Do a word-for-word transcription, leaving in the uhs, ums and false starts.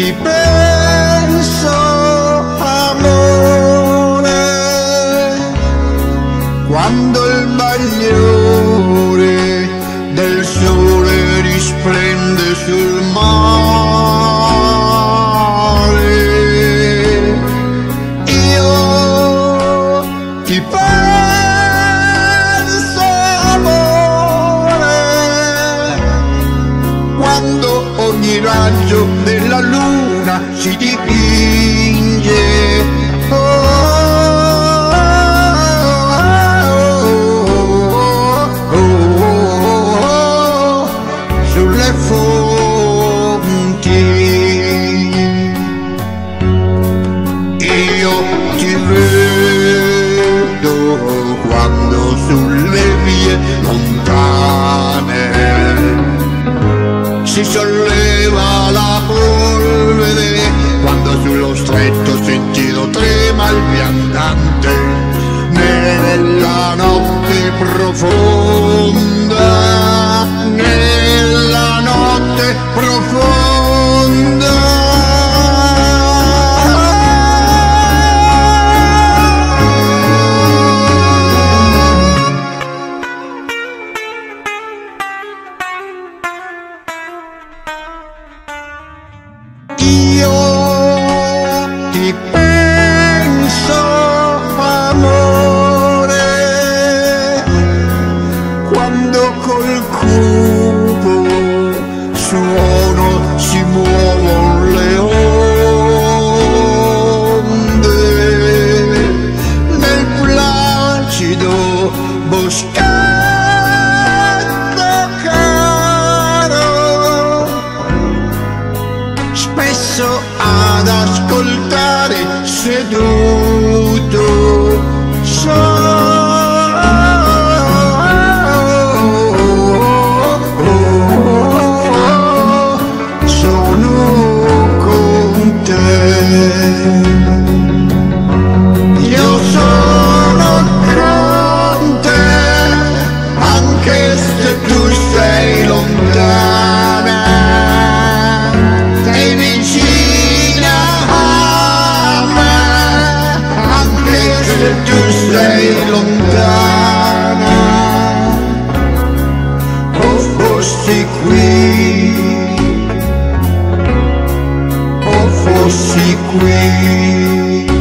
ti penso amore, quando il bagliore del sole risplende sul mare, io ti penso amore, quando ogni raggio della luna si dipinge oh, oh, oh, oh, sulle fonti. Io ti vedo quando sulle vie lontane si solleva la polvere, quando sullo stretto sentiero trema il viandante, nella notte profonda, nella notte profonda. Io ti penso amore, quando col cupo suono si muovono le onde, nel placido boschetto caro, spesso ad ascoltare seduto solo, sono con te. Io sono con te, anche se tu sei lontana, sei vicina a me, anche se tu sei lontana. O fossi qui, o fossi qui.